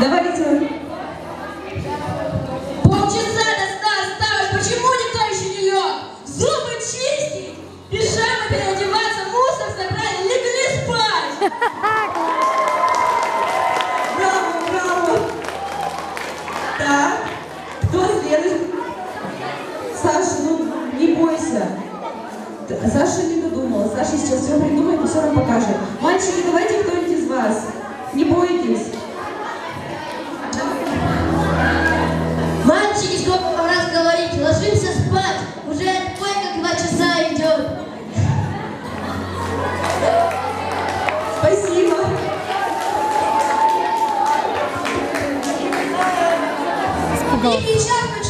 Давайте. Полчаса осталось, почему никто еще не лег? Зубы чистить, пижамы переодеваться, мусор собрать, легли спать. Браво, браво. Так, кто следует? Саша, ну не бойся. Саша не додумала. Саша сейчас все придумает и все нам покажет. Мальчики, давайте кто-нибудь из вас. Не бойтесь. Мальчики, сколько вам раз говорить, ложимся спать. Уже отбой как 2 часа идет. Спасибо. И сейчас